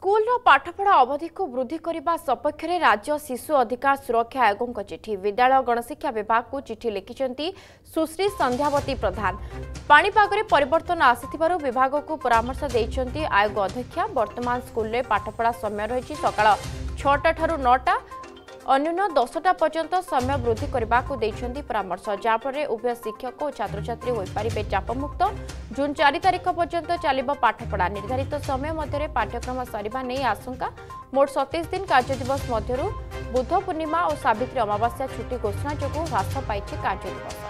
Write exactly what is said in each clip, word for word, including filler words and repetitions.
School पाठपढ़ा अवधि को वृद्धि करने सपक्ष में राज्य शिशु अधिकार सुरक्षा आयोग को चिठी विद्यालय गणशिक्षा विभाग को चिठी लिखिं सुश्री संध्यावती प्रधान। पाणीपाग में परिवर्तन आसी विभाग को परामर्श देते आयोग अध्यक्षा। वर्तमान स्कूल में पाठपढ़ा समय रही सका छटा ठारू नौटा अन्यून दसटा पर्यंत समय वृद्धि करने को देते परामर्श, जहाँफल उभय शिक्षक और छात्र छात्री हो पारे चापमुक्त। जून चार तारिख पर्यंत चलो पाठपढ़ा निर्धारित समय मध्य पाठ्यक्रम सरिबा नहीं आशंका। मोट सतैश दिन कार्य दिवस मध्य बुध पूर्णिमा और सावित्री अमावास्या छुट्टी घोषणा जो ह्रास पाई कार्य दिवस।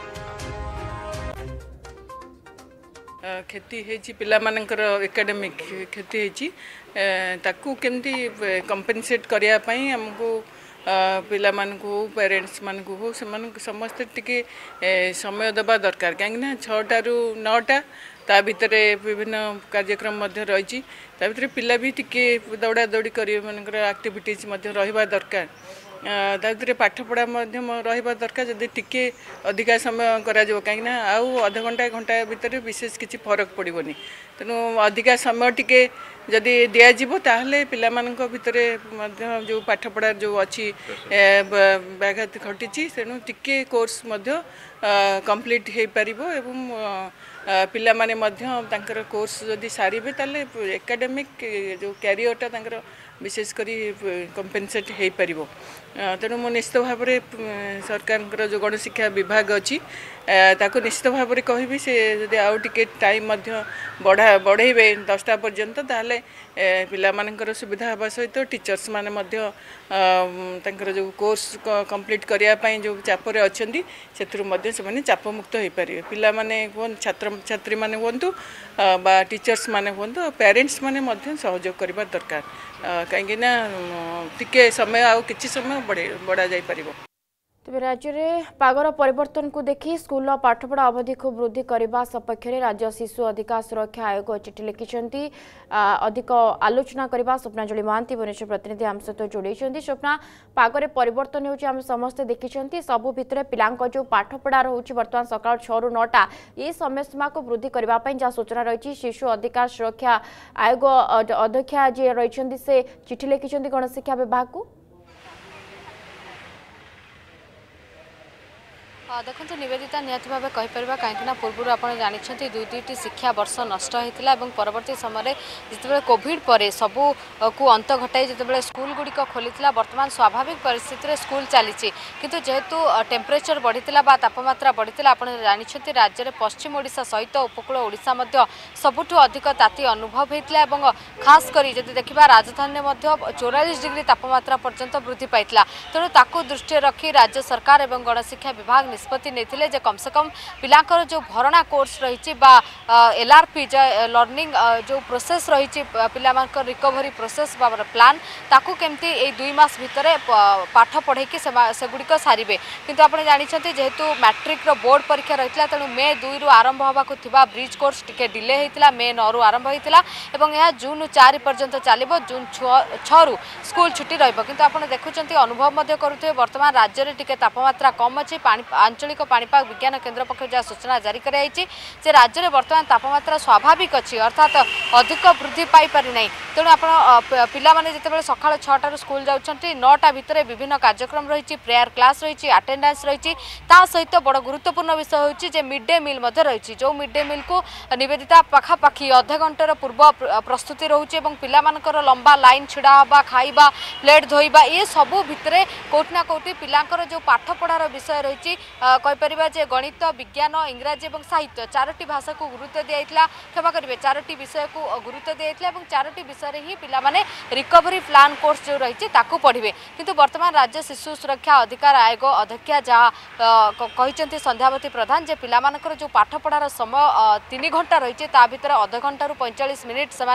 क्षति होती पिलामानंकर एकेडमिक क्षति होती ताकू केमती कंपेनसेट करने हमको पिला मानकु पेरेंट्स मानकु हो समस्त टिके समय देवा दरकार कहीं छटारू नौटा ता भितर विभिन्न कार्यक्रम रही भितर पिला भी टिके दौड़ा दौड़ी कर एक्टिविटीज रहा दरकार भितर पाठपढ़ा रहा दरकार जदि टिके अधिका समय करा कहीं आउ अध घंटा घंटा भितर विशेष किसी फरक पड़ोनी तेणु अधिका समय टिके जदि दिज्व ताहले पिला मानक भितर जो पाठपढ़ा जो अच्छी व्याघात घटी तेणु टिके कोर्स कंप्लीट हो पार एवं पिला माने मध्य कोर्स जदि सारे ताले एकेडमिक जो कैरियरटा तांकर विशेष करी कंपेनसेट हो पार। तेणु मु निश्चित भाव में सरकार जो गणशिक्षा विभाग अच्छी ताको निश्चित भाव में कहबी से जदि आउ टिके टाइम बढ़ा बढ़ेबे दसटा पर्यंत ताहले पिला मानकर सुविधा हवा सहित टीचर्स माने मध्य तांकर जो कोर्स कंप्लीट करने जो चापर अच्छा से चापमुक्त हो पारे। पिला माने छात्र छात्री माने हुंतु बा टीचर्स माने हुंतु पेरेंट्स माने मध्य सहयोग करबा दरकार कहीं टिके समय आउ किछि समय बढ़े बढ़ा जाई परिबो। तेज राज्य में पागर परिवर्तन को देखी स्कूल पाठपढ़ा अवधि को वृद्धि करने सपक्ष में राज्य शिशु अधिकार सुरक्षा आयोग चिठी लिखिं अधिक आलोचना करने स्वप्नांजलि महांती भुवनेश्वर प्रतिनिधि आम सहित जोड़ी। स्वप्ना पागर परिवर्तन होम समस्ते देखी सबू भितर पिला जो पाठपढ़ा रोचे बर्तमान सका छू नौटा ये समय सीमा को वृद्धि करने जहाँ सूचना रही शिशु अधिकार सुरक्षा आयोग अध्यक्षा जी रही से चिठी लिखिं गणशिक्षा विभाग को। देखो निवेदिता निहत भाव कहीपर कहीं पूर्व आप जानते दुई दुईट शिक्षा वर्ष नष्ट होता और परवर्ती समय जिते कोविड पर सबू को अंत घटाई जिते स्कूल गुड़िक खोली बर्तमान स्वाभाविक परिस्थिति स्कूल चली किंतु जेहेतु टेम्परेचर बढ़ी तापमात्रा बढ़ी आप जानते राज्य में पश्चिम ओडिशा सहित उपकूल ओडिशा सबुठ अधिक ताती अनुभव होता और खास कर जब देखा राजधानी में चौरालीस डिग्री तापमात्रा पर्यंत वृद्धि पाई तेणु ताकू दृष्टि रखी राज्य सरकार और गणशिक्षा विभाग निष्पत्ति नहीं जे कम से कम पिलांकर जो भरणा कोर्स रही एलआरपी लर्निंग जो प्रोसेस रही पिलांकर रिकवरी प्रोसेस बा प्लान ताकू केमती ए दुई मास भितर पाठ पढ़े सेगुड़िक सारे किंतु आप जानते जेहेतु मैट्रिक रो बोर्ड परीक्षा रही तेणु मे दुई रु आरंभ होगा ब्रिज कोर्स टिके डिले होता मे नौ रु आरंभ होता और जून चार पर्यंत चलो जून छु स्कूल छुट्टी रही आप देखुं अनुभव करुवे बर्तमान राज्य में टिके तापमात्रा कम अच्छी आंचलिक पाणीपाग विज्ञान केन्द्र पक्ष जहाँ सूचना जारी कराई राज्य में बर्तमान तापमात्रा स्वाभाविक अच्छी अर्थात अधिक वृद्धि पाई पारि ना तेणु आप पाने जिते सका छटार स्कूल जाऊँच नौटा भितर विभिन्न कार्यक्रम रही प्रेयर क्लास रही अटेंडेंस रही सहित बड़ गुरुत्वपूर्ण विषय होची मिड डे मिल रही जो मिड डे मिल को निवेदिता पाखापाखि अधे घंटार पूर्व प्रस्तुति रोचे पिलामानकर लंबा लाइन छिड़ा हवा खाइबा प्लेट धोइबा ये सबू भितर कोठना कोठी पिलांकर जो पाठ पढ़ार विषय रही कहीपर जे गणित विज्ञान इंग्राजी और साहित्य चारोटी भाषा को गुरुत्व दिया क्षमा करेंगे चारोटी विषय को गुरुत्व दिया चारोटी विषय ही पिलामाने रिकवरी प्लान कोर्स जो रही पढ़े किंतु वर्तमान राज्य शिशु सुरक्षा अधिकार आयोग अध्यक्षा जहाँ कहते संध्यावती प्रधान जे पिलामानकर जो पाठ पढ़ार समय तीन घंटा रही भितर अध घंटा पैंचाश मिनिट से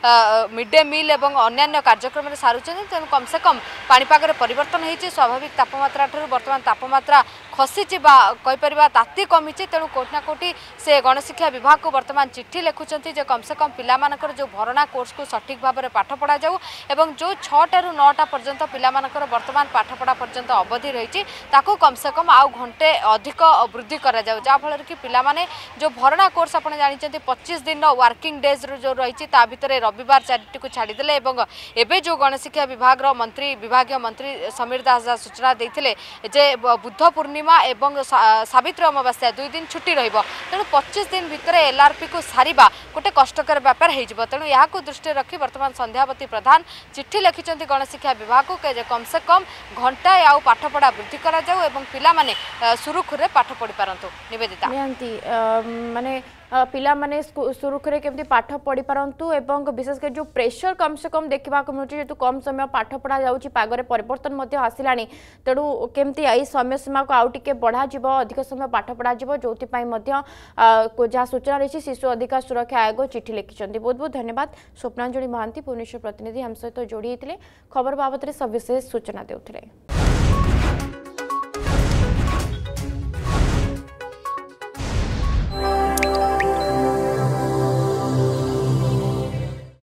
मिड डे मिल और अन्य कार्यक्रम सारूँ तेणु कम से कम पाणीपाग परिवर्तन होती स्वाभाविक तापमात्रा बर्तमान तापमात्रा खसी कहीपर ताती कमी तेणु कोटि ना कोटि से गणशिक्षा विभाग को वर्तमान चिट्ठी लिखुंट कम से कम पिलामानकर जो भरणा कोर्स को सठिक भाव में पाठ पढ़ा जाऊ एवं जो छटारू नौटा पर्यंत पिलामानकर वर्तमान पाठपढ़ा पर्यंत अवधि रही ताकू कम से कम आउ घंटे अधिक वृद्धि करा जाऊ जहाँफल कि पिलामाने जो भरणा कोर्स आप जानते पच्चीस दिन वर्किंग डेज जो रही भितर रविवार चारिटी को छाड़देले एवं जो गणशिक्षा विभाग मंत्री विभाग मंत्री समीर दास सूचना देते जे बुद्ध पूर्णिमा एवं सावित्री अमावास्या दुई दिन छुट्टी रहिबो तेणु पच्चीस दिन भितर एलआरपी को सारिबा गोटे कष्टकर व्यापार हो तेणु यहाँ दृष्टि रखी वर्तमान संध्यावती प्रधान चिट्ठी लिखिं गणशिक्षा विभाग को कम से कम घंटा आउ पाठपढ़ा वृद्धि करा जाऊ एवं पिला माने सुरुखुरे पाठ पढ़ी पारंतु। निवेदिता माने पिला माने सुरुखुरे केमती पाठ पढ़ी पारंतु एवं विशेषकर जो प्रेशर कम से कम देखा मिलूँ जेतु कम समय पाठ पढ़ा जाउची पागरे परिवर्तन आसिलानी तेणु केमती आई समय सीमा को आउ टिके बढ़ा जिवो अधिक समय पाठ पढ़ा जिवो जोथि पई मध्य जहाँ सूचना रही शिशु अधिकार सुरक्षा आयोग चिठी लिखिं। बहुत बहुत धन्यवाद स्वप्नांजलि महांती भुवनेश्वर प्रतिनिधि हम सहित जोड़ी खबर बाबद सविशेष सूचना देउथिले।